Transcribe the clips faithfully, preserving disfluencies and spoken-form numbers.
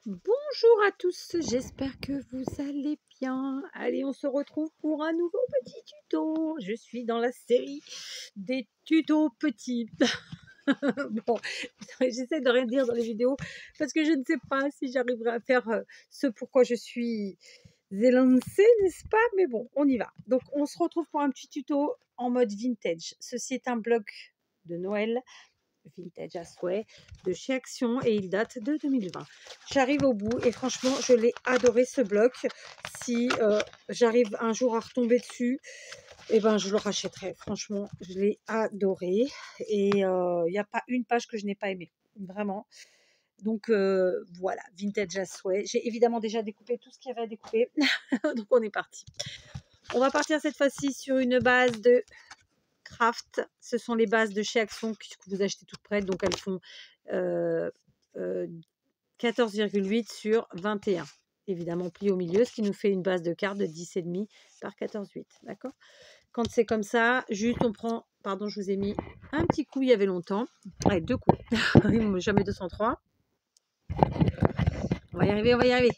Bonjour à tous, j'espère que vous allez bien. Allez, on se retrouve pour un nouveau petit tuto. Je suis dans la série des tutos petits. Bon, j'essaie de rien dire dans les vidéos parce que je ne sais pas si j'arriverai à faire euh, ce pourquoi je suis élancée, n'est-ce pas? Mais bon, on y va. Donc, on se retrouve pour un petit tuto en mode vintage. Ceci est un blog de Noël vintage à souhait de chez Action et il date de deux mille vingt. J'arrive au bout et franchement je l'ai adoré ce bloc. Si euh, j'arrive un jour à retomber dessus, et eh ben je le rachèterai. Franchement je l'ai adoré et il euh, n'y a pas une page que je n'ai pas aimée, vraiment. Donc euh, voilà, vintage à souhait. J'ai évidemment déjà découpé tout ce qu'il y avait à découper. Donc on est parti. On va partir cette fois-ci sur une base de Craft. Ce sont les bases de chez Action que vous achetez toutes prêtes, donc elles font euh, euh, quatorze virgule huit sur vingt et un, évidemment plié au milieu, ce qui nous fait une base de carte de dix virgule cinq par quatorze virgule huit, d'accord. Quand c'est comme ça, juste on prend, pardon je vous ai mis un petit coup il y avait longtemps, ouais, deux coups, jamais deux cent trois, on va y arriver, on va y arriver.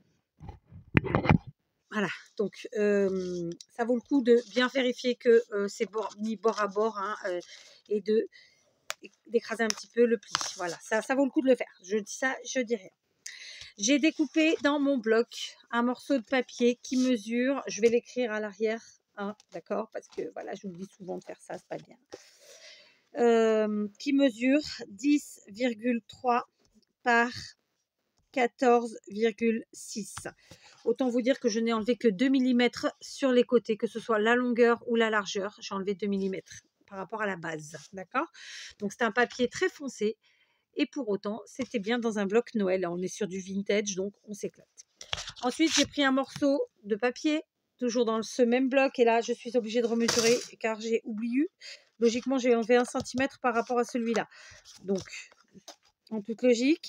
Voilà, donc euh, ça vaut le coup de bien vérifier que euh, c'est mis bord à bord, hein, euh, et de d'écraser un petit peu le pli. Voilà, ça, ça vaut le coup de le faire. Je dis ça, je dis rien. J'ai découpé dans mon bloc un morceau de papier qui mesure, je vais l'écrire à l'arrière, hein, d'accord, parce que voilà, j'oublie souvent de faire ça, c'est pas bien. Euh, qui mesure dix virgule trois par quatorze virgule six. Autant vous dire que je n'ai enlevé que deux millimètres sur les côtés, que ce soit la longueur ou la largeur. J'ai enlevé deux millimètres par rapport à la base, d'accord. Donc c'est un papier très foncé et pour autant c'était bien dans un bloc Noël. Là, on est sur du vintage, donc on s'éclate. Ensuite j'ai pris un morceau de papier toujours dans ce même bloc et là je suis obligée de remesurer car j'ai oublié. Logiquement j'ai enlevé un centimètre par rapport à celui-là, donc en toute logique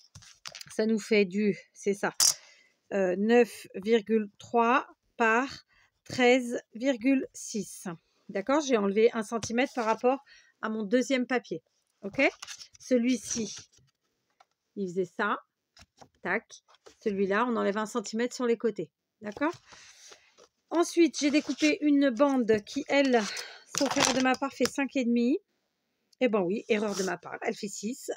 ça nous fait du, c'est ça, euh, neuf virgule trois par treize virgule six. D'accord, j'ai enlevé un centimètre par rapport à mon deuxième papier. Ok, celui-ci, il faisait ça. Tac. Celui-là, on enlève un centimètre sur les côtés. D'accord. Ensuite, j'ai découpé une bande qui, elle, sauf erreur de ma part, fait cinq virgule cinq. Eh ben oui, erreur de ma part, elle fait six.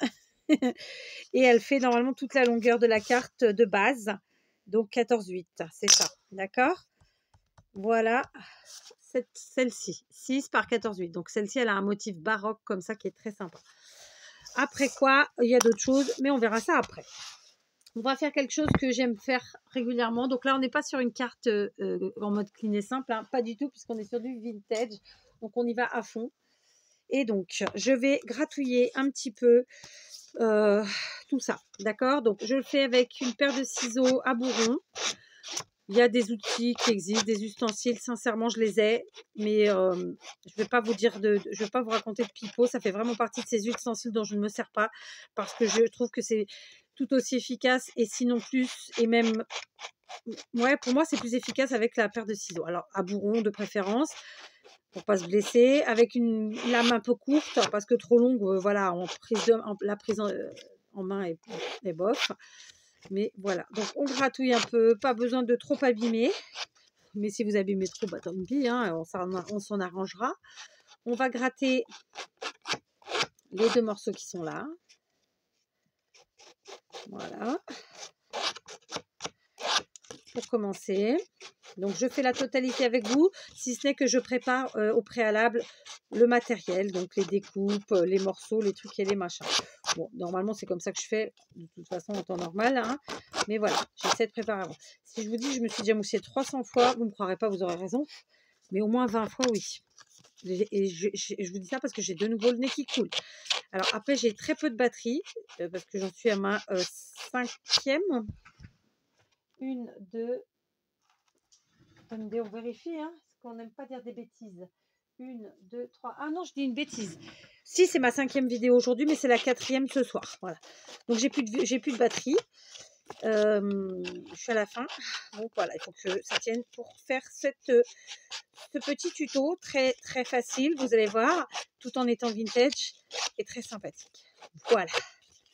Et elle fait normalement toute la longueur de la carte de base. Donc quatorze virgule huit, c'est ça. D'accord. Voilà, celle-ci, six par quatorze virgule huit. Donc celle-ci, elle a un motif baroque comme ça qui est très sympa. Après quoi, il y a d'autres choses, mais on verra ça après. On va faire quelque chose que j'aime faire régulièrement. Donc là, on n'est pas sur une carte euh, en mode clean et simple, hein, pas du tout, puisqu'on est sur du vintage. Donc on y va à fond. Et donc, je vais gratouiller un petit peu euh, tout ça, d'accord. Donc je le fais avec une paire de ciseaux à bourron. Il y a des outils qui existent, des ustensiles, sincèrement je les ai, mais euh, je ne vais pas vous dire de, je vais pas vous raconter de pipeau, ça fait vraiment partie de ces ustensiles dont je ne me sers pas, parce que je trouve que c'est tout aussi efficace, et sinon plus, et même, ouais, pour moi c'est plus efficace avec la paire de ciseaux, alors à bourron de préférence, pour pas se blesser, avec une lame un peu courte, parce que trop longue, euh, voilà, en prise de, en, la prise en, euh, en main est, est bof. Mais voilà, donc on gratouille un peu, pas besoin de trop abîmer. Mais si vous abîmez trop, bah tant pis, hein, on s'en arrangera. On va gratter les deux morceaux qui sont là. Voilà. Pour commencer. Donc je fais la totalité avec vous, si ce n'est que je prépare euh, au préalable le matériel, donc les découpes, les morceaux, les trucs et les machins. Bon, normalement c'est comme ça que je fais, de toute façon en temps normal, hein. Mais voilà, j'essaie de préparer avant. Si je vous dis je me suis déjà moussée trois cents fois, vous ne me croirez pas, vous aurez raison, mais au moins vingt fois oui. Et je, je, je vous dis ça parce que j'ai de nouveau le nez qui coule. Alors après j'ai très peu de batterie, euh, parce que j'en suis à ma euh, cinquième. Une, deux... Attendez, on vérifie, hein, parce qu'on n'aime pas dire des bêtises. Une, deux, trois. Ah non, je dis une bêtise. Si, c'est ma cinquième vidéo aujourd'hui, mais c'est la quatrième ce soir. Voilà. Donc j'ai plus de j'ai plus de batterie. Euh, je suis à la fin. Donc voilà, il faut que ça tienne pour faire cette, ce petit tuto très très facile. Vous allez voir, tout en étant vintage et très sympathique. Voilà.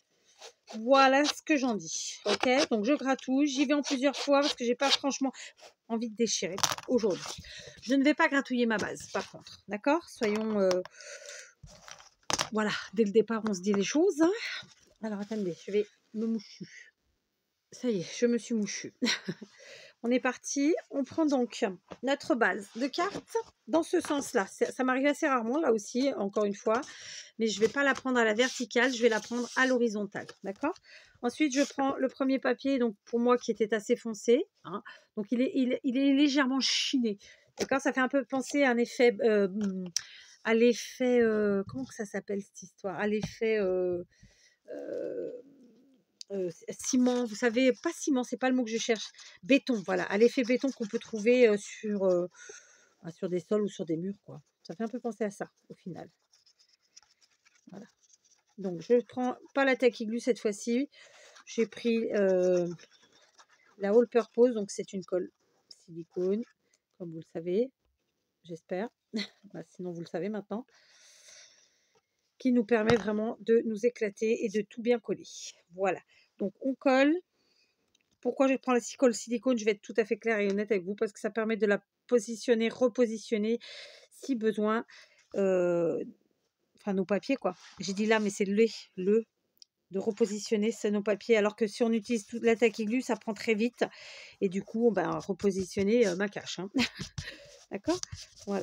Voilà ce que j'en dis. Ok, donc je gratouille. J'y vais en plusieurs fois parce que j'ai pas franchement envie de déchirer aujourd'hui. Je ne vais pas gratouiller ma base, par contre. D'accord? Soyons... Euh, voilà, dès le départ, on se dit les choses. Hein. Alors, attendez, je vais me moucher. Ça y est, je me suis mouchue. On est parti. On prend donc notre base de cartes dans ce sens-là. Ça, ça m'arrive assez rarement, là aussi, encore une fois. Mais je ne vais pas la prendre à la verticale, je vais la prendre à l'horizontale. D'accord? Ensuite, je prends le premier papier, donc pour moi, qui était assez foncé. Hein, donc, il est, il, il est légèrement chiné. D'accord? Ça fait un peu penser à un effet... Euh, à l'effet... Euh, comment que ça s'appelle, cette histoire? À l'effet... Euh, euh, Euh, ciment, vous savez, pas ciment, c'est pas le mot que je cherche, béton, voilà, à l'effet béton qu'on peut trouver euh, sur, euh, sur des sols ou sur des murs, quoi. Ça fait un peu penser à ça, au final. Voilà. Donc, je prends pas la taille qui glue cette fois-ci. J'ai pris euh, la All Purpose, donc c'est une colle silicone, comme vous le savez, j'espère. Bah, sinon, vous le savez maintenant. Qui nous permet vraiment de nous éclater et de tout bien coller. Voilà. Donc, on colle. Pourquoi je prends la colle silicone? Je vais être tout à fait claire et honnête avec vous parce que ça permet de la positionner, repositionner si besoin. Euh, enfin, nos papiers, quoi. J'ai dit là, mais c'est le, le, de repositionner c'est nos papiers. Alors que si on utilise toute la taille qui glue, ça prend très vite. Et du coup, ben, repositionner euh, ma cache. Hein. D'accord? Voilà.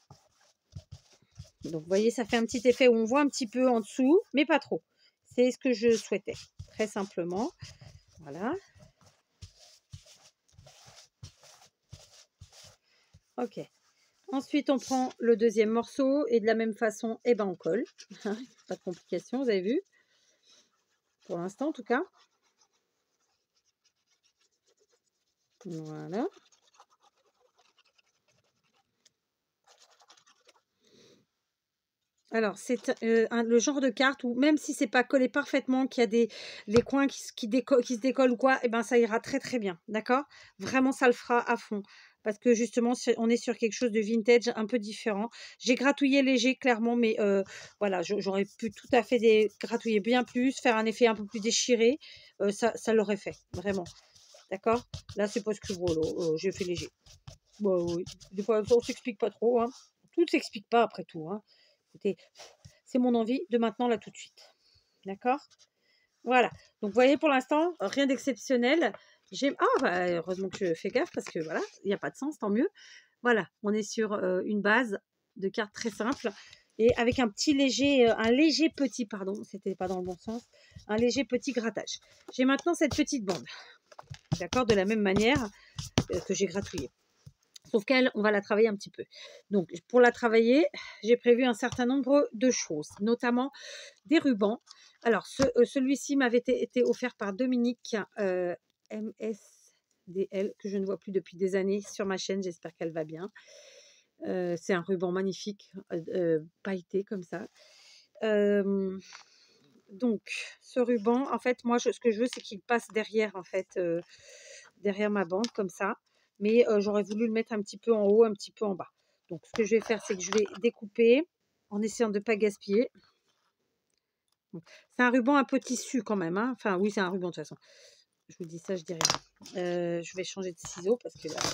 Donc, vous voyez, ça fait un petit effet où on voit un petit peu en dessous, mais pas trop. C'est ce que je souhaitais, très simplement. Voilà. Ok. Ensuite, on prend le deuxième morceau et de la même façon, eh ben, on colle. Pas de complication, vous avez vu? Pour l'instant, en tout cas. Voilà. Alors, c'est euh, le genre de carte où même si c'est pas collé parfaitement, qu'il y a des les coins qui, qui, déco qui se décollent ou quoi, eh ben, ça ira très très bien, d'accord? Vraiment, ça le fera à fond. Parce que justement, on est sur quelque chose de vintage un peu différent. J'ai gratouillé léger, clairement, mais euh, voilà, j'aurais pu tout à fait des, gratouiller bien plus, faire un effet un peu plus déchiré. Euh, ça ça l'aurait fait, vraiment. D'accord? Là, c'est parce que voilà, euh, j'ai fait léger. Bon, oui. Des fois, on s'explique pas trop. Hein. Tout ne s'explique pas après tout. Hein. Écoutez, c'est mon envie de maintenant, là, tout de suite. D'accord? Voilà. Donc, vous voyez, pour l'instant, rien d'exceptionnel. J'ai Ah, bah, heureusement que je fais gaffe parce que, voilà, il n'y a pas de sens, tant mieux. Voilà, on est sur euh, une base de cartes très simple et avec un petit léger, euh, un léger petit, pardon, c'était pas dans le bon sens, un léger petit grattage. J'ai maintenant cette petite bande. D'accord? De la même manière euh, que j'ai gratouillé. Sauf qu'elle, on va la travailler un petit peu. Donc, pour la travailler, j'ai prévu un certain nombre de choses, notamment des rubans. Alors, ce, euh, celui-ci m'avait été, été offert par Dominique euh, M S D L, que je ne vois plus depuis des années sur ma chaîne. J'espère qu'elle va bien. Euh, c'est un ruban magnifique, euh, pailleté comme ça. Euh, donc, ce ruban, en fait, moi, je, ce que je veux, c'est qu'il passe derrière, en fait, euh, derrière ma bande, comme ça. Mais euh, j'aurais voulu le mettre un petit peu en haut, un petit peu en bas. Donc, ce que je vais faire, c'est que je vais découper en essayant de ne pas gaspiller. C'est un ruban un peu tissu quand même. Hein. Enfin, oui, c'est un ruban de toute façon. Je vous dis ça, je dirais. Euh, je vais changer de ciseaux parce que là,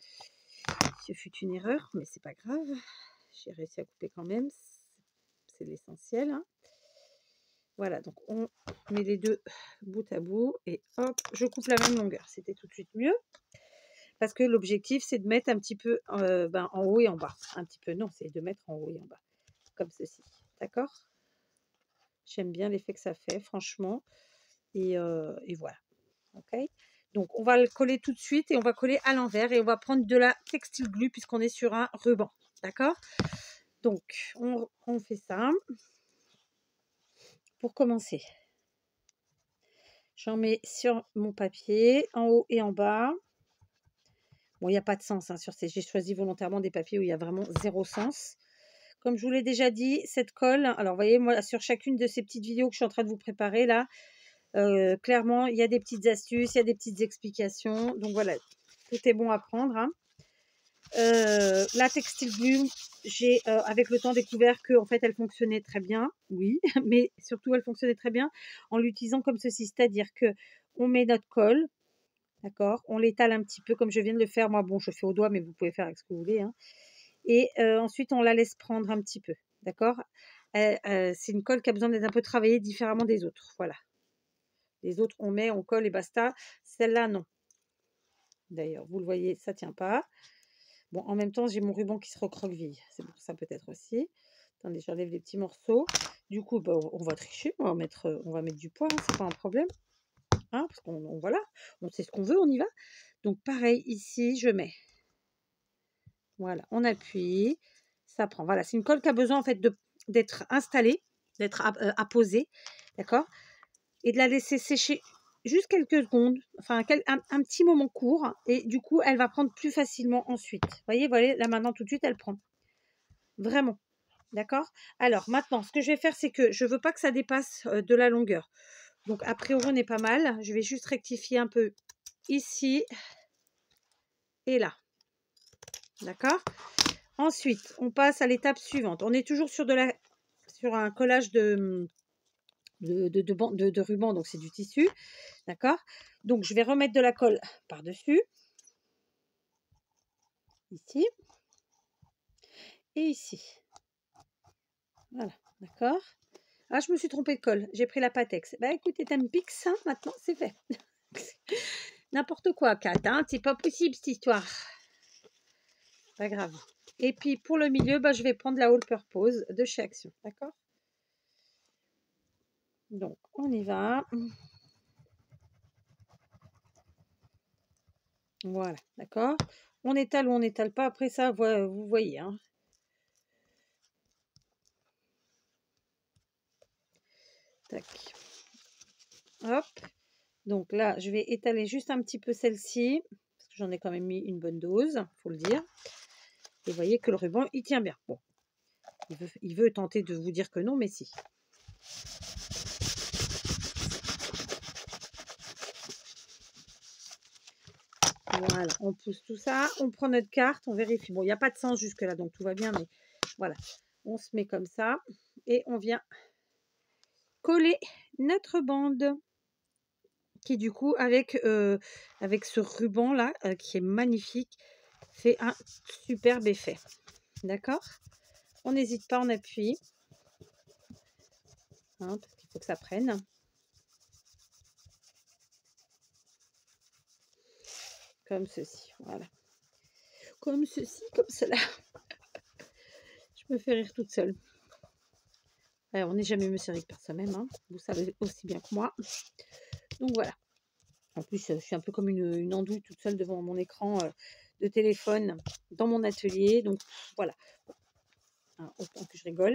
ce fut une erreur, mais c'est pas grave. J'ai réussi à couper quand même. C'est l'essentiel. Hein. Voilà, donc on met les deux bout à bout et hop, je coupe la même longueur. C'était tout de suite mieux. Parce que l'objectif, c'est de mettre un petit peu euh, ben, en haut et en bas. Un petit peu, non, c'est de mettre en haut et en bas. Comme ceci. D'accord? J'aime bien l'effet que ça fait, franchement. Et, euh, et voilà. Ok? Donc, on va le coller tout de suite et on va coller à l'envers. Et on va prendre de la textile glue puisqu'on est sur un ruban. D'accord? Donc, on, on fait ça. Pour commencer, j'en mets sur mon papier, en haut et en bas. Bon, il n'y a pas de sens hein, sur ces. J'ai choisi volontairement des papiers où il y a vraiment zéro sens. Comme je vous l'ai déjà dit, cette colle, alors vous voyez, moi, sur chacune de ces petites vidéos que je suis en train de vous préparer là, euh, clairement, il y a des petites astuces, il y a des petites explications. Donc voilà, tout est bon à prendre. Hein. Euh, la Textile Glue, j'ai euh, avec le temps découvert que en fait elle fonctionnait très bien, oui, mais surtout elle fonctionnait très bien en l'utilisant comme ceci, c'est-à-dire que on met notre colle, d'accord, on l'étale un petit peu comme je viens de le faire, moi bon je fais au doigt mais vous pouvez faire avec ce que vous voulez, hein. Et euh, ensuite on la laisse prendre un petit peu, d'accord. Euh, euh, c'est une colle qui a besoin d'être un peu travaillée différemment des autres, voilà. Les autres on met, on colle et basta, celle-là non. D'ailleurs vous le voyez, ça tient pas. Bon, en même temps, j'ai mon ruban qui se recroqueville. C'est pour ça peut-être aussi. Attendez, j'enlève les petits morceaux. Du coup, bah, on va tricher. On va mettre, euh, on va mettre du poids. Hein, c'est pas un problème. Hein, parce qu'on on- voilà, on sait ce qu'on veut, on y va. Donc, pareil, ici, je mets. Voilà, on appuie. Ça prend. Voilà, c'est une colle qui a besoin en fait de d'être installée, d'être euh, apposée. D'accord. Et de la laisser sécher juste quelques secondes, enfin quel, un, un petit moment court, et du coup elle va prendre plus facilement ensuite. Vous voyez, voilà, là maintenant tout de suite elle prend. Vraiment. D'accord. Alors maintenant, ce que je vais faire, c'est que je veux pas que ça dépasse euh, de la longueur. Donc a priori on est pas mal. Je vais juste rectifier un peu ici et là. D'accord. Ensuite, on passe à l'étape suivante. On est toujours sur de la sur un collage de de, de, de, de, de ruban, donc c'est du tissu. D'accord. Donc je vais remettre de la colle par-dessus. Ici. Et ici. Voilà. D'accord. Ah, je me suis trompée de colle. J'ai pris la Patex. Bah écoutez, t'aimes Pix, hein, maintenant c'est fait. N'importe quoi, Kat, hein, c'est pas possible cette histoire. Pas grave. Et puis pour le milieu, bah, je vais prendre la All Purpose de chez Action. D'accord. Donc on y va. Voilà, d'accord. On étale ou on n'étale pas. Après ça, vous voyez. Hein. Tac. Hop. Donc là, je vais étaler juste un petit peu celle-ci. Parce que j'en ai quand même mis une bonne dose, faut le dire. Et vous voyez que le ruban, il tient bien. Bon. Il veut, il veut tenter de vous dire que non, mais si. Voilà, on pousse tout ça, on prend notre carte, on vérifie. Bon, il n'y a pas de sens jusque-là, donc tout va bien, mais voilà. On se met comme ça et on vient coller notre bande qui, du coup, avec, euh, avec ce ruban-là, euh, qui est magnifique, fait un superbe effet. D'accord. On n'hésite pas, on appuie. Hein, parce qu'il faut que ça prenne. Comme ceci, voilà. Comme ceci, comme cela. Je me fais rire toute seule. Alors, on n'est jamais mieux servi que par soi-même, hein. Vous savez aussi bien que moi. Donc voilà. En plus, je suis un peu comme une, une andouille toute seule devant mon écran euh, de téléphone dans mon atelier. Donc voilà. Hein, autant que je rigole.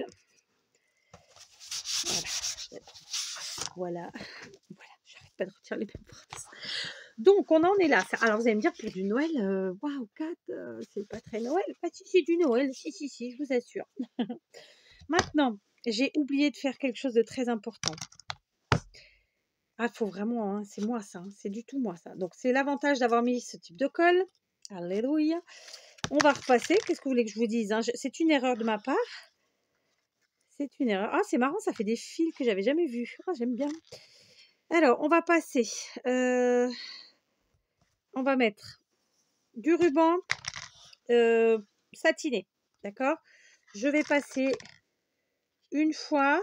Voilà. Voilà. Voilà. J'arrête pas de retirer les mêmes phrases. Donc, on en est là. Alors, vous allez me dire, pour du Noël, euh, waouh, Kat, euh, c'est pas très Noël. Pas si, c'est du Noël. Si, si, si, je vous assure. Maintenant, j'ai oublié de faire quelque chose de très important. Ah, faut vraiment, hein, c'est moi ça, hein, c'est du tout moi ça. Donc, c'est l'avantage d'avoir mis ce type de colle. Alléluia. On va repasser. Qu'est-ce que vous voulez que je vous dise, hein? C'est une erreur de ma part. C'est une erreur. Ah, c'est marrant, ça fait des fils que j'avais jamais vus. Ah, j'aime bien. Alors, on va passer. Euh, on va mettre du ruban euh, satiné. D'accord. Je vais passer une fois.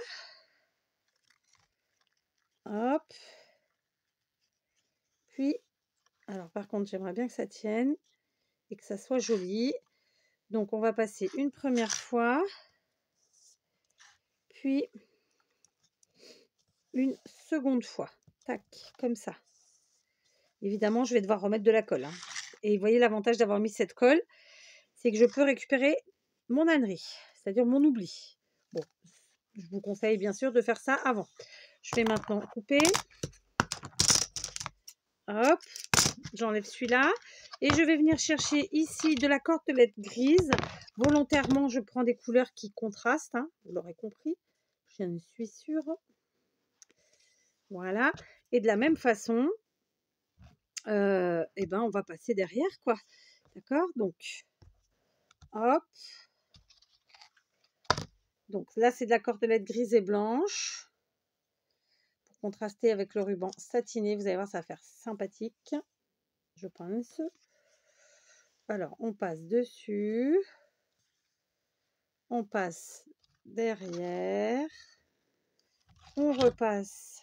Hop. Puis, alors par contre, j'aimerais bien que ça tienne et que ça soit joli. Donc, on va passer une première fois. Puis, une seconde fois. Tac, comme ça. Évidemment, je vais devoir remettre de la colle. Hein. Et vous voyez l'avantage d'avoir mis cette colle, c'est que je peux récupérer mon ânerie, c'est-à-dire mon oubli. Bon, je vous conseille bien sûr de faire ça avant. Je vais maintenant couper. Hop, j'enlève celui-là. Et je vais venir chercher ici de la cordelette grise. Volontairement, je prends des couleurs qui contrastent. Hein, vous l'aurez compris. J'en suis sûre. Voilà. Et de la même façon, euh, eh ben, on va passer derrière, quoi. D'accord? Donc, Hop. Donc là, c'est de la cordelette grise et blanche. Pour contraster avec le ruban satiné, vous allez voir, ça va faire sympathique, je pense. Alors, on passe dessus. On passe derrière. On repasse.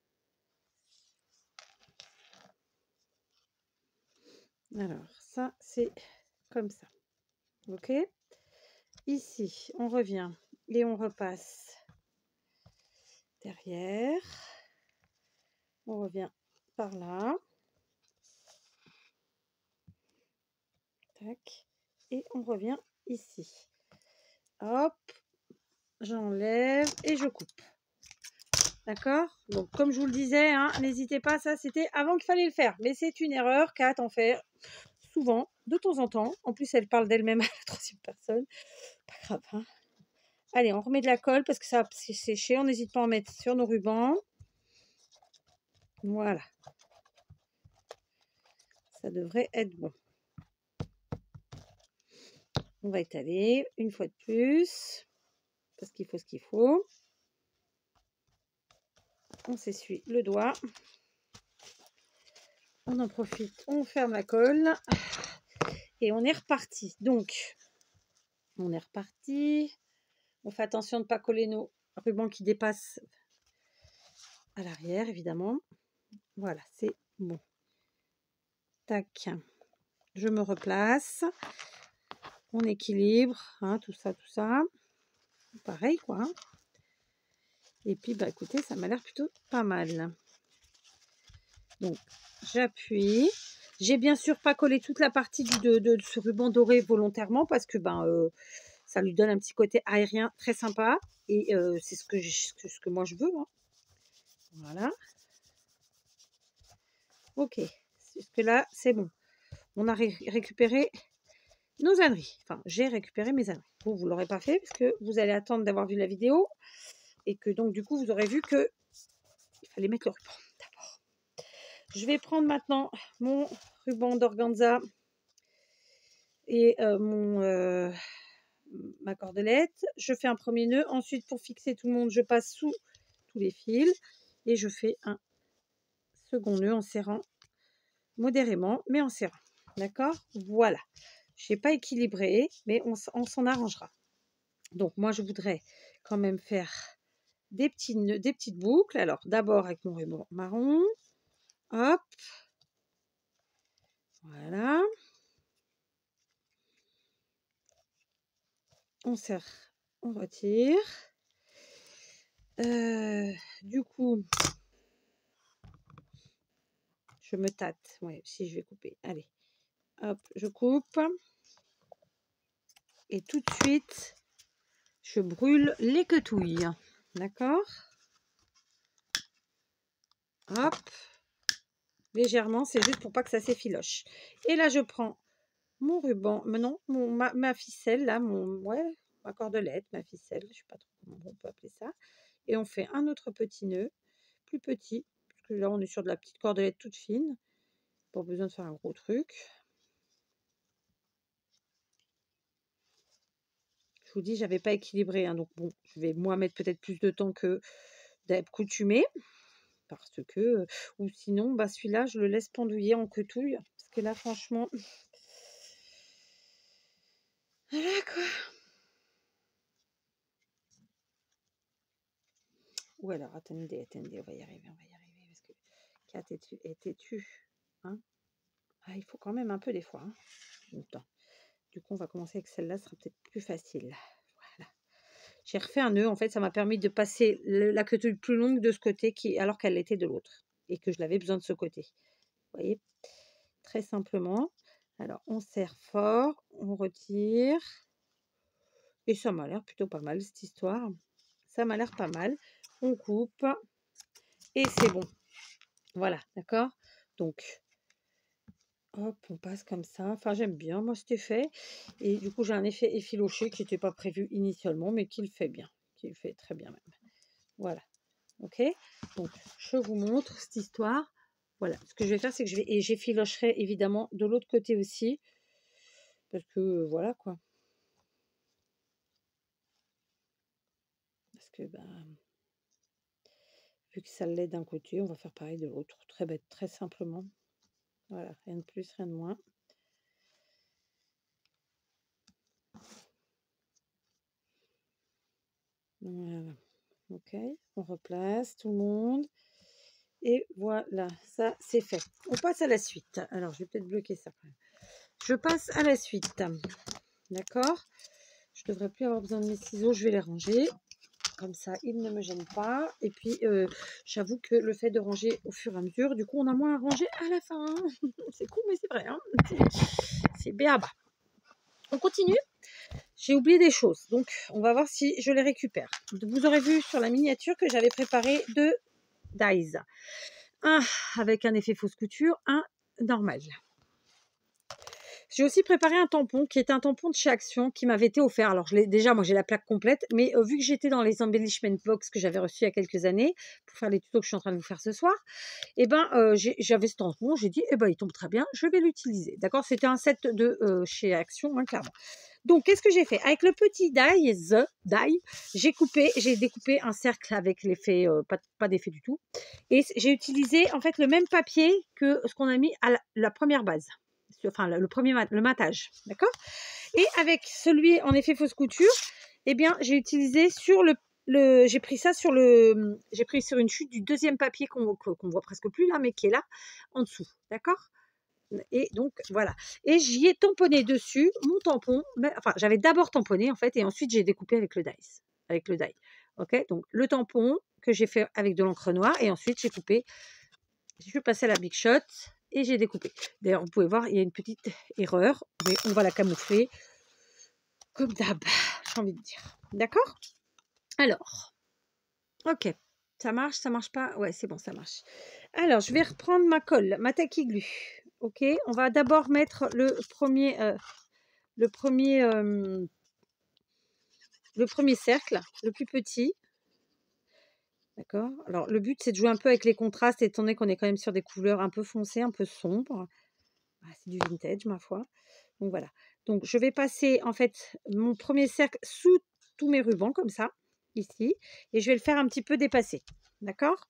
Alors, ça, c'est comme ça. Ok? Ici, on revient et on repasse derrière. On revient par là. Tac. Et on revient ici. Hop. J'enlève et je coupe. D'accord? Donc, comme je vous le disais, hein, n'hésitez pas, ça c'était avant qu'il fallait le faire. Mais c'est une erreur qu'Kat en fait souvent, de temps en temps. En plus, elle parle d'elle-même à la troisième personne. Pas grave, hein. Allez, on remet de la colle parce que ça c'est séché. On n'hésite pas à en mettre sur nos rubans. Voilà. Ça devrait être bon. On va étaler une fois de plus. Parce qu'il faut ce qu'il faut. On s'essuie le doigt. On en profite, on ferme la colle. Et on est reparti. Donc, on est reparti. On fait attention de ne pas coller nos rubans qui dépassent à l'arrière, évidemment. Voilà, c'est bon. Tac. Je me replace. On équilibre, hein, tout ça, tout ça. Pareil, quoi. Hein. Et puis, bah, écoutez, ça m'a l'air plutôt pas mal. Donc, j'appuie. J'ai bien sûr pas collé toute la partie du, de, de, de ce ruban doré volontairement parce que ben, euh, ça lui donne un petit côté aérien très sympa. Et euh, c'est ce que, ce, que, ce que moi je veux. Hein. Voilà. Ok. Jusque-là, c'est bon. On a ré récupéré nos âneries. Enfin, j'ai récupéré mes âneries. Vous, vous ne l'aurez pas fait parce que vous allez attendre d'avoir vu la vidéo. Et que donc, du coup, vous aurez vu que il fallait mettre le ruban d'abord. Je vais prendre maintenant mon ruban d'organza et euh, mon, euh, ma cordelette. Je fais un premier nœud. Ensuite, pour fixer tout le monde, je passe sous tous les fils. Et je fais un second nœud en serrant modérément, mais en serrant. D'accord? Voilà. Je n'ai pas équilibré, mais on, on s'en arrangera. Donc, moi, je voudrais quand même faire des, petits nœuds, des petites boucles. Alors, d'abord avec mon ruban marron. Hop. Voilà. On serre, on retire. Euh, du coup, je me tâte. Ouais, si je vais couper. Allez. Hop, je coupe. Et tout de suite, je brûle les quetouilles. D'accord? Hop. Légèrement, c'est juste pour pas que ça s'effiloche. Et là, je prends mon ruban, non, mon, ma, ma ficelle, là, mon, ouais, ma cordelette, ma ficelle, je sais pas trop comment on peut appeler ça. Et on fait un autre petit nœud, plus petit, parce que là, on est sur de la petite cordelette toute fine. Pas besoin de faire un gros truc. Je vous dis, j'avais pas équilibré, hein, donc bon, je vais moi mettre peut-être plus de temps que d'accoutumer, parce que, ou sinon, bah celui-là, je le laisse pendouiller en quetouille, parce que là, franchement, voilà quoi. Ou alors, attendez, attendez, on va y arriver, on va y arriver, parce que Kat est têtu, est têtu, hein. Ah, il faut quand même un peu des fois, hein. Du coup, on va commencer avec celle-là, ce sera peut-être plus facile. Voilà. J'ai refait un nœud, en fait, ça m'a permis de passer la quetouille plus longue de ce côté, qui, alors qu'elle était de l'autre, et que je l'avais besoin de ce côté. Vous voyez, très simplement. Alors, on serre fort, on retire, et ça m'a l'air plutôt pas mal, cette histoire. Ça m'a l'air pas mal. On coupe, et c'est bon. Voilà, d'accord? Donc, hop, on passe comme ça. Enfin, j'aime bien, moi, cet effet. Et du coup, j'ai un effet effiloché qui n'était pas prévu initialement, mais qui le fait bien. Qui le fait très bien même. Voilà. Ok? Donc, je vous montre cette histoire. Voilà. Ce que je vais faire, c'est que je vais... Et j'effilocherai évidemment de l'autre côté aussi. Parce que, voilà, quoi. que, bah, vu que ça l'est d'un côté, on va faire pareil de l'autre. Très bête, très simplement. Voilà, rien de plus, rien de moins. Voilà. Ok, on replace tout le monde. Et voilà, ça c'est fait. On passe à la suite. Alors, je vais peut-être bloquer ça. Je passe à la suite. D'accord? Je devrais plus avoir besoin de mes ciseaux. Je vais les ranger. Comme ça, ils ne me gênent pas. Et puis, euh, j'avoue que le fait de ranger au fur et à mesure, du coup, on a moins à ranger à la fin. C'est cool, mais c'est vrai. Hein, c'est béaba. On continue. J'ai oublié des choses. Donc, on va voir si je les récupère. Vous aurez vu sur la miniature que j'avais préparé deux dies. Un avec un effet fausse couture, un normal. J'ai aussi préparé un tampon qui est un tampon de chez Action qui m'avait été offert. Alors, je l'ai, déjà, moi, j'ai la plaque complète, mais euh, vu que j'étais dans les embellishment box que j'avais reçus il y a quelques années pour faire les tutos que je suis en train de vous faire ce soir, et ben, euh, j'ai, j'avais ce tampon, j'ai dit, eh ben, il tombe très bien, je vais l'utiliser. D'accord? C'était un set de euh, chez Action, hein, clairement. Donc, qu'est-ce que j'ai fait? Avec le petit die, the die, j'ai coupé, j'ai découpé un cercle avec l'effet, euh, pas, pas d'effet du tout. Et j'ai utilisé, en fait, le même papier que ce qu'on a mis à la, la première base. Enfin, le premier mat, le matage, d'accord? Et avec celui en effet fausse couture, eh bien, j'ai utilisé sur le, le j'ai pris ça sur le, j'ai pris sur une chute du deuxième papier qu'on qu'on voit presque plus là, mais qui est là en dessous, d'accord? Et donc voilà. Et j'y ai tamponné dessus mon tampon. Mais, enfin, j'avais d'abord tamponné en fait, et ensuite j'ai découpé avec le dice, avec le die. Ok, donc le tampon que j'ai fait avec de l'encre noire, et ensuite j'ai coupé. Je suis passée à la Big Shot et j'ai découpé. D'ailleurs, vous pouvez voir, il y a une petite erreur, mais on va la camoufler comme d'hab, j'ai envie de dire. D'accord? Alors, ok. Ça marche, ça marche pas? Ouais, c'est bon, ça marche. Alors, je vais reprendre ma colle, ma tacky glue. Ok, on va d'abord mettre le premier, euh, le premier, euh, le premier cercle, le plus petit. D'accord? Alors, le but, c'est de jouer un peu avec les contrastes, étant donné qu'on est quand même sur des couleurs un peu foncées, un peu sombres. Ah, c'est du vintage, ma foi. Donc, voilà. Donc, je vais passer, en fait, mon premier cercle sous tous mes rubans, comme ça, ici. Et je vais le faire un petit peu dépasser. D'accord?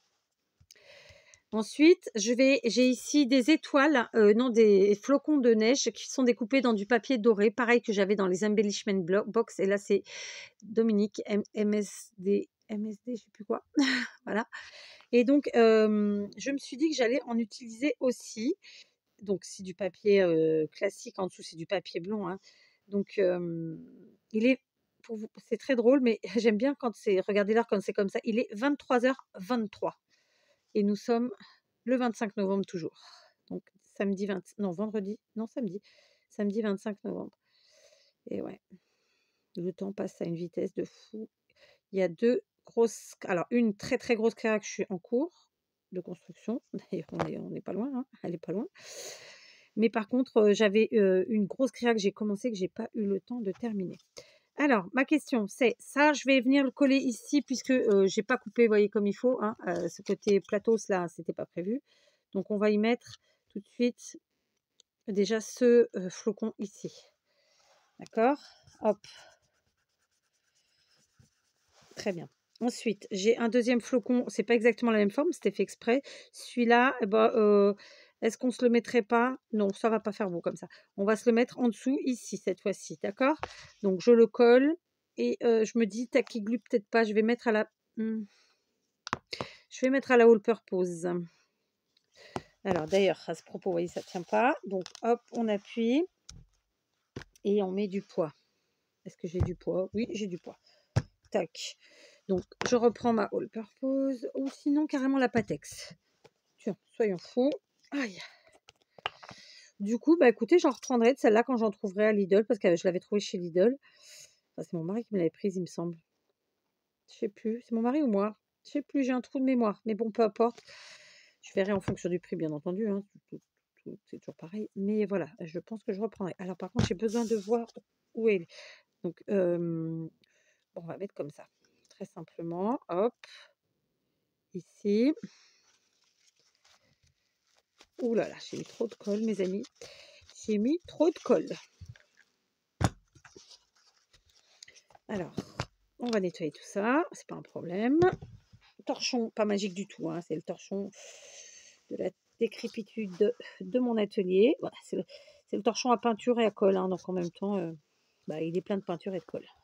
Ensuite, je vais, j'ai ici des étoiles, euh, non, des flocons de neige qui sont découpés dans du papier doré, pareil que j'avais dans les embellishment box. Et là, c'est Dominique M S D, M S D, je sais plus quoi. Voilà. Et donc, euh, je me suis dit que j'allais en utiliser aussi. Donc, c'est du papier euh, classique. En dessous, c'est du papier blanc. Hein. Donc, euh, il est, pour vous, c'est très drôle, mais j'aime bien quand c'est, regardez l'heure quand c'est comme ça. Il est vingt-trois heures vingt-trois. Et nous sommes le vingt-cinq novembre toujours. Donc, samedi vingt, non, vendredi, non, samedi. Samedi vingt-cinq novembre. Et ouais, le temps passe à une vitesse de fou. Il y a deux grosses, alors une très très grosse créa que je suis en cours de construction. D'ailleurs, on n'est on est pas loin, hein, elle est pas loin. Mais par contre, euh, j'avais euh, une grosse créa que j'ai commencé que j'ai pas eu le temps de terminer. Alors, ma question, c'est ça, je vais venir le coller ici puisque euh, j'ai pas coupé, vous voyez, comme il faut. Hein, euh, ce côté platos là, c'était pas prévu. Donc, on va y mettre tout de suite déjà ce euh, flocon ici. D'accord? Hop. Très bien. Ensuite, j'ai un deuxième flocon. C'est pas exactement la même forme, c'était fait exprès. Celui-là, eh ben, euh, est-ce qu'on se le mettrait pas? Non, ça va pas faire beau comme ça. On va se le mettre en dessous, ici, cette fois-ci. D'accord? Donc, je le colle. Et euh, je me dis, tacky glue, peut-être pas. Je vais mettre à la... Hmm. Je vais mettre à la all purpose. Alors, d'ailleurs, à ce propos, vous voyez, ça ne tient pas. Donc, hop, on appuie. Et on met du poids. Est-ce que j'ai du poids? Oui, j'ai du poids. Tac. Donc, je reprends ma all purpose ou sinon carrément la Patex. Tiens, soyons fous. Aïe. Du coup, bah écoutez, j'en reprendrai de celle-là quand j'en trouverai à Lidl parce que je l'avais trouvée chez Lidl. Enfin, c'est mon mari qui me l'avait prise, il me semble. Je sais plus. C'est mon mari ou moi? Je sais plus, j'ai un trou de mémoire. Mais bon, peu importe. Je verrai en fonction du prix, bien entendu. Hein. C'est toujours pareil. Mais voilà, je pense que je reprendrai. Alors, par contre, j'ai besoin de voir où elle est. Donc, euh, bon, on va mettre comme ça. Très simplement. Hop. Ici. Ouh là là, j'ai mis trop de colle, mes amis. J'ai mis trop de colle. Alors, On va nettoyer tout ça, c'est pas un problème. Torchon, pas magique du tout, hein, c'est le torchon de la décrépitude de, de mon atelier. Voilà, c'est le, le torchon à peinture et à colle, hein, donc en même temps, euh, bah, il est plein de peinture et de colle.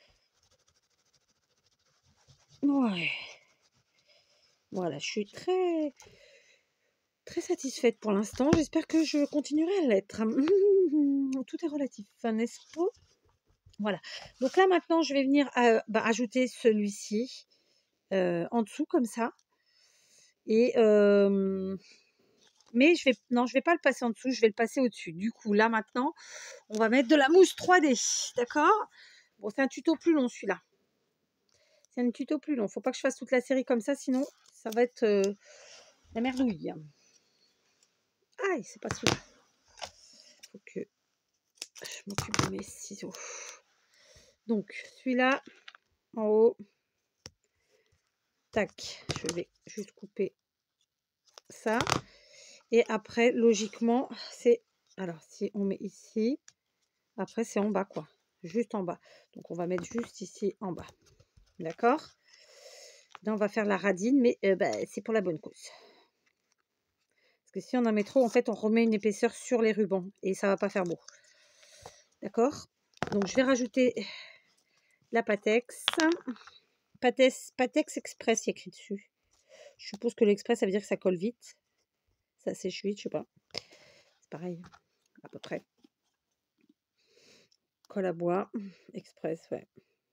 Ouais. Voilà, je suis très, très satisfaite pour l'instant. J'espère que je continuerai à l'être. Tout est relatif, n'est-ce pas? Voilà. Donc là, maintenant, je vais venir euh, bah, ajouter celui-ci euh, en dessous, comme ça. Et... Euh, mais je vais, non, je vais pas le passer en dessous, je vais le passer au-dessus. Du coup, là, maintenant, on va mettre de la mousse trois D. D'accord? Bon, c'est un tuto plus long, celui-là. C'est un tuto plus long. Faut pas que je fasse toute la série comme ça, sinon, ça va être euh, la merdouille. Aïe, c'est pas celui-là. Faut que je m'occupe de mes ciseaux. Donc, celui-là, en haut. Tac, je vais juste couper ça. Et après, logiquement, c'est... Alors, si on met ici, après, c'est en bas, quoi. Juste en bas. Donc, on va mettre juste ici, en bas. D'accord? Là, on va faire la radine, mais euh, bah, c'est pour la bonne cause. Parce que si on en met trop, en fait, on remet une épaisseur sur les rubans. Et ça va pas faire beau. D'accord? Donc, je vais rajouter la Patex. Patex, Patex Express, il y a écrit dessus. Je suppose que l'express, ça veut dire que ça colle vite. Ça sèche vite, je sais pas. C'est pareil, à peu près. Colle à bois, express, ouais.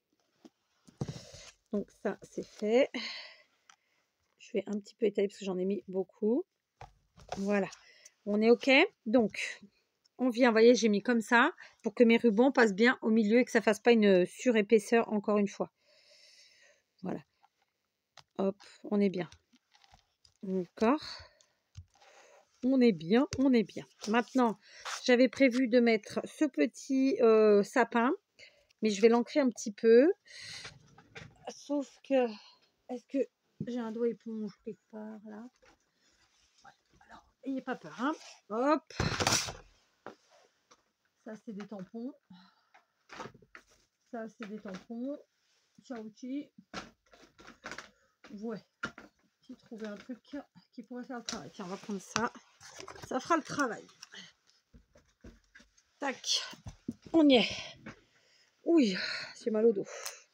Donc ça, c'est fait. Je vais un petit peu étaler parce que j'en ai mis beaucoup. Voilà. On est OK. Donc, on vient, vous voyez, j'ai mis comme ça pour que mes rubans passent bien au milieu et que ça ne fasse pas une surépaisseur encore une fois. Voilà. Hop, on est bien. D'accord. On est bien, on est bien. Maintenant, j'avais prévu de mettre ce petit euh, sapin, mais je vais l'ancrer un petit peu. Sauf que, est-ce que j'ai un doigt éponge quelque part là? Ouais. Alors, n'ayez pas peur, hein. Hop. Ça, c'est des tampons. Ça, c'est des tampons. Ciao, chi. Ouais. J'ai trouvé un truc qui pourrait faire le travail. Tiens, on va prendre ça. Ça fera le travail. Tac. On y est. Oui, j'ai mal au dos.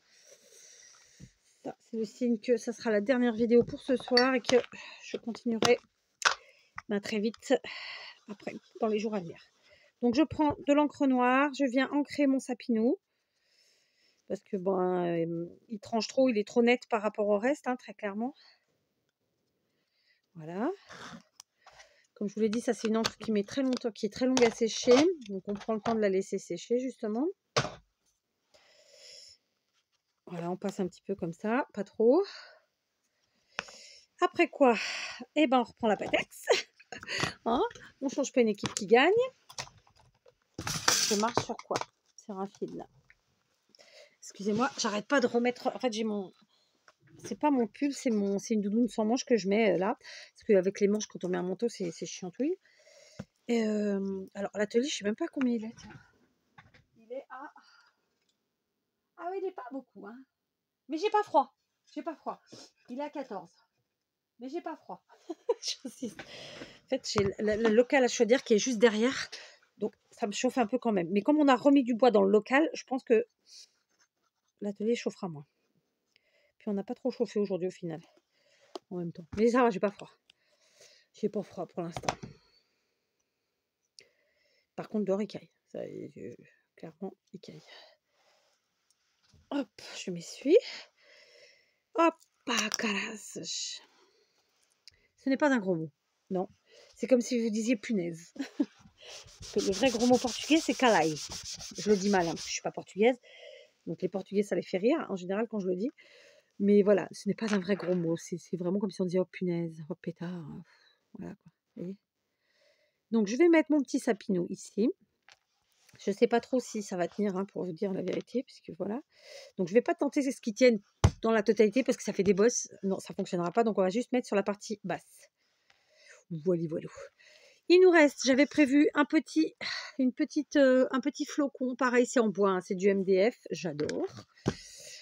Ça, c'est le signe que ça sera la dernière vidéo pour ce soir et que je continuerai ben, très vite après, dans les jours à venir. Donc, je prends de l'encre noire. Je viens ancrer mon sapinou. Parce que, bon, euh, il tranche trop. Il est trop net par rapport au reste, hein, très clairement. Voilà. Comme je vous l'ai dit, ça, c'est une encre qui met très longtemps, qui est très longue à sécher. Donc, on prend le temps de la laisser sécher, justement. Voilà, on passe un petit peu comme ça, pas trop. Après quoi? Eh ben, on reprend la Patex. Hein, on change pas une équipe qui gagne. Je marche sur quoi? Sur un fil, là. Excusez-moi, j'arrête pas de remettre... En fait, j'ai mon... C'est pas mon pull, c'est mon... c'est une doudoune sans manches que je mets là. Parce qu'avec les manches, quand on met un manteau, c'est chiantouille. Et euh... Alors, l'atelier, je sais même pas combien il est. Il est à... Ah oui, il n'est pas beaucoup, hein. Mais j'ai pas froid. J'ai pas froid. Il est à quatorze. Mais j'ai pas froid. En fait, j'ai le, le local à chaudière qui est juste derrière. Donc, ça me chauffe un peu quand même. Mais comme on a remis du bois dans le local, je pense que l'atelier chauffera moins. Puis, on n'a pas trop chauffé aujourd'hui au final. En même temps. Mais ça va, j'ai pas froid. J'ai pas froid pour l'instant. Par contre, dehors, il caille. Ça, euh, clairement, il caille. Hop, je m'essuie. Hop, caras. Ce n'est pas un gros mot. Non. C'est comme si vous disiez punaise. Le vrai gros mot portugais, c'est calai. Je le dis mal, hein, parce que je ne suis pas portugaise. Donc les portugais, ça les fait rire, en général, quand je le dis. Mais voilà, ce n'est pas un vrai gros mot. C'est vraiment comme si on disait oh punaise, oh pétard. Voilà quoi. Vous voyez. Donc je vais mettre mon petit sapinou ici. Je ne sais pas trop si ça va tenir, hein, pour vous dire la vérité, puisque voilà. Donc je ne vais pas tenter ce qui tienne dans la totalité, parce que ça fait des bosses. Non, ça ne fonctionnera pas. Donc on va juste mettre sur la partie basse. Voilà, voilà. Il nous reste, j'avais prévu un petit, une petite, euh, un petit flocon. Pareil, c'est en bois, hein, c'est du M D F. J'adore.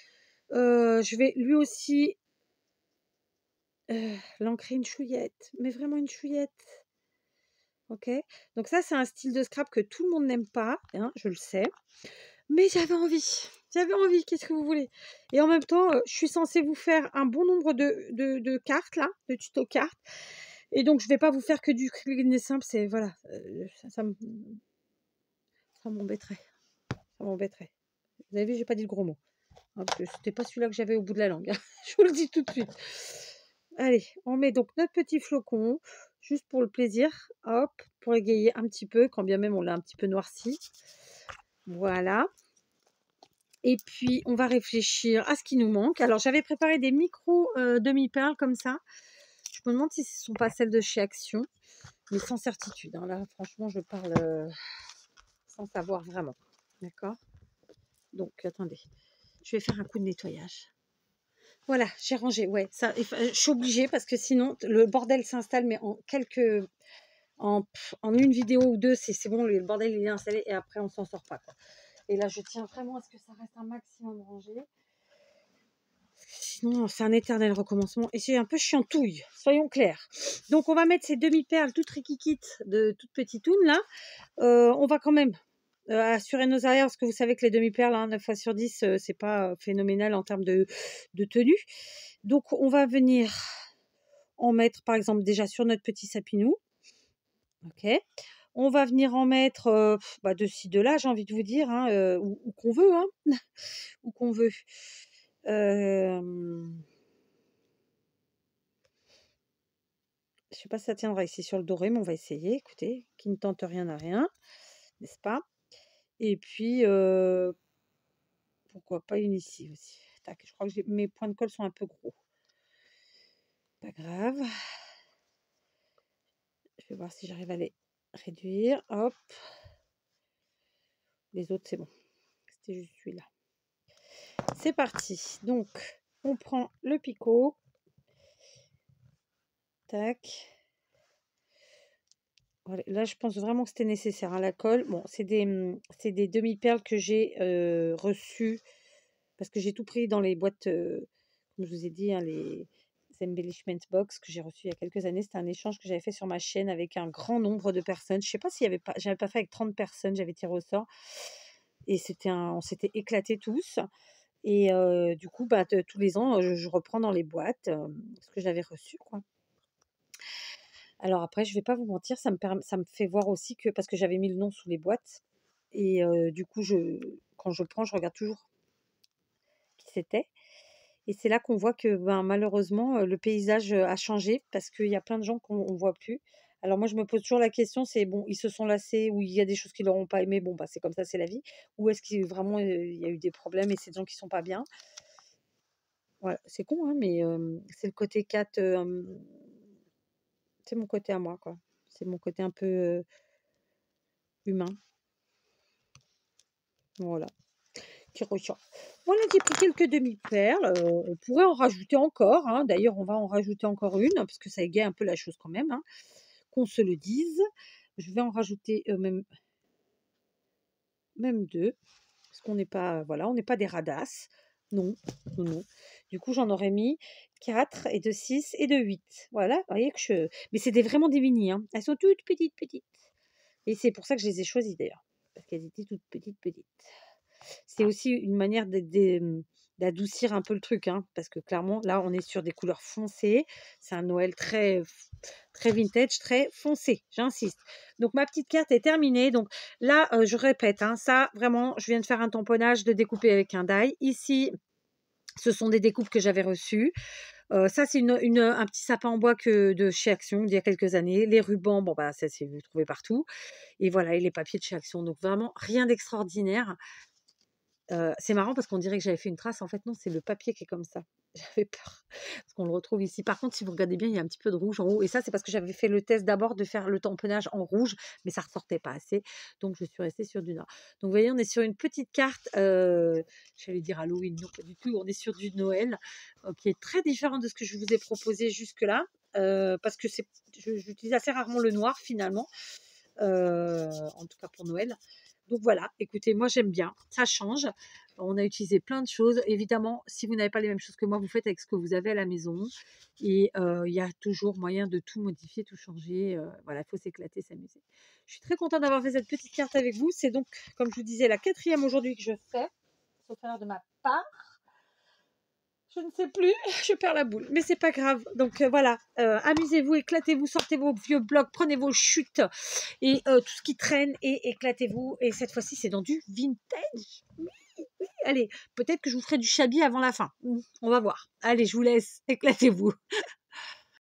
Euh, je vais lui aussi euh, l'ancrer une chouillette, mais vraiment une chouillette. Ok, donc ça c'est un style de scrap que tout le monde n'aime pas, hein, je le sais, mais j'avais envie, j'avais envie, qu'est-ce que vous voulez? Et en même temps, euh, je suis censée vous faire un bon nombre de, de, de cartes là, de tuto cartes, et donc je vais pas vous faire que du clean et simple, c'est voilà, euh, ça, ça me- ça m'embêterait, ça m'embêterait. Vous avez vu, j'ai pas dit le gros mot, hein, parce que c'était pas celui-là que j'avais au bout de la langue, hein. Je vous le dis tout de suite. Allez, on met donc notre petit flocon, juste pour le plaisir, hop, pour égayer un petit peu, quand bien même on l'a un petit peu noirci. Voilà. Et puis, on va réfléchir à ce qui nous manque. Alors, j'avais préparé des micros euh, demi-perles comme ça. Je me demande si ce ne sont pas celles de chez Action, mais sans certitude, hein. Là, franchement, je parle euh, sans savoir vraiment. D'accord? Donc, attendez. Je vais faire un coup de nettoyage. Voilà, j'ai rangé. Ouais, ça, je suis obligée parce que sinon, le bordel s'installe, mais en quelques... En, en une vidéo ou deux, c'est bon, le bordel il est installé et après, on s'en sort pas, quoi. Et là, je tiens vraiment à ce que ça reste un maximum rangé. Sinon, c'est un éternel recommencement. Et c'est un peu chiantouille, soyons clairs. Donc, on va mettre ces demi-perles toutes riquiquites de toutes petites tounes, là. Euh, on va quand même euh, assurer nos arrières, parce que vous savez que les demi-perles, hein, neuf fois sur dix, euh, c'est pas phénoménal en termes de, de tenue. Donc, on va venir en mettre, par exemple, déjà sur notre petit sapinou. Ok. On va venir en mettre euh, bah, de ci, de là, j'ai envie de vous dire, hein, euh, où, où qu'on veut, hein, où qu'on veut. Euh, je sais pas si ça tiendra ici sur le doré, mais on va essayer. Écoutez, qui ne tente rien à rien, n'est-ce pas? Et puis, euh, pourquoi pas une ici aussi. Tac, je crois que mes points de colle sont un peu gros. Pas grave. Je vais voir si j'arrive à les réduire. Hop. Les autres, c'est bon. C'était juste celui-là. C'est parti. Donc, on prend le picot. Tac. Voilà. Là, je pense vraiment que c'était nécessaire, hein, la colle. Bon, c'est des, c'est des demi-perles que j'ai euh, reçues parce que j'ai tout pris dans les boîtes, euh, comme je vous ai dit, hein, les embellishment box que j'ai reçues il y a quelques années. C'était un échange que j'avais fait sur ma chaîne avec un grand nombre de personnes. Je sais pas s'il y avait pas, j'avais pas fait avec trente personnes, j'avais tiré au sort. Et c'était un, on s'était éclatés tous. Et euh, du coup, bah, de- tous les ans, je, je reprends dans les boîtes euh, ce que j'avais reçu, quoi. Alors après, je vais pas vous mentir, ça me perm ça me fait voir aussi que parce que j'avais mis le nom sous les boîtes et heu, du coup, je quand je prends, je regarde toujours qui c'était et c'est là qu'on voit que, ben, malheureusement, heu, le paysage, heu, a changé parce qu'il y a plein de gens qu'on on voit plus. Alors moi, je me pose toujours la question, c'est bon, ils se sont lassés ou il y a des choses qu'ils n'auront pas aimé, bon, bah, c'est comme ça, c'est la vie. Ou est-ce qu'il vraiment, heu, il y a eu des problèmes et c'est des gens qui sont pas bien? Voilà, c'est con, hein, mais hem, c'est le côté cat, hem, c'est mon côté à moi, quoi. C'est mon côté un peu, heu, humain. Voilà. Qui ressort. Voilà, j'ai pris quelques demi-perles. Euh, on pourrait en rajouter encore, hein. D'ailleurs, on va en rajouter encore une, parce que ça égaye un peu la chose quand même, hein, qu'on se le dise. Je vais en rajouter euh, même, même deux, parce qu'on n'est pas, voilà, on n'est pas des radasses. Non, non, non. Du coup, j'en aurais mis quatre et de six et de huit. Voilà, vous voyez que je... Mais c'est des, vraiment des mini, hein. Elles sont toutes petites, petites. Et c'est pour ça que je les ai choisies d'ailleurs, parce qu'elles étaient toutes petites, petites. C'est aussi une manière de- de- d'adoucir un peu le truc, hein, parce que clairement, là, on est sur des couleurs foncées. C'est un Noël très, très vintage, très foncé, j'insiste. Donc, ma petite carte est terminée. Donc, là, euh, je répète, hein, ça, vraiment, je viens de faire un tamponnage, de découper avec un die. Ici, ce sont des découpes que j'avais reçues. Euh, ça, c'est une, une- un petit sapin en bois que de chez Action d'il y a quelques années. Les rubans, bon, bah, ça, c'est vous trouvez partout. Et voilà, et les papiers de chez Action. Donc, vraiment, rien d'extraordinaire. Heu, c'est marrant parce qu'on dirait que j'avais fait une trace. En fait, non, c'est le papier qui est comme ça. J'avais peur parce qu'on le retrouve ici. Par contre, si vous regardez bien, il y a un petit peu de rouge en haut et ça, c'est parce que j'avais fait le test d'abord de faire le tamponnage en rouge, mais ça ressortait pas assez, donc je suis restée sur du noir. Donc vous voyez, on est sur une petite carte, heu, j'allais dire Halloween, non pas du tout. On est sur du Noël, heu, qui est très différent de ce que je vous ai proposé jusque-là, heu, parce que c'est je j'utilise assez rarement le noir finalement, heu, en tout cas pour Noël. Donc voilà, écoutez, moi j'aime bien, ça change. On a utilisé plein de choses. Évidemment, si vous n'avez pas les mêmes choses que moi, vous faites avec ce que vous avez à la maison. Et euh, il y a toujours moyen de tout modifier, tout changer. Euh, voilà, il faut s'éclater, s'amuser. Je suis très contente d'avoir fait cette petite carte avec vous. C'est donc, comme je vous disais, la quatrième aujourd'hui que je fais, sauf erreur de ma part. Je ne sais plus, je perds la boule, mais c'est pas grave. Donc euh, voilà, euh, amusez-vous, éclatez-vous, sortez vos vieux blocs, prenez vos chutes et euh, tout ce qui traîne et éclatez-vous. Et cette fois-ci, c'est dans du vintage. Oui, oui. Allez, peut-être que je vous ferai du chablis avant la fin. On va voir. Allez, je vous laisse, éclatez-vous.